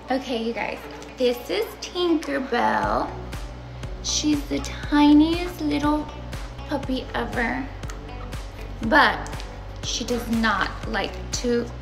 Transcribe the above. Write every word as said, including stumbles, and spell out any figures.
Okay, you guys, this is Tinkerbell. She's the tiniest little puppy ever, but she does not like to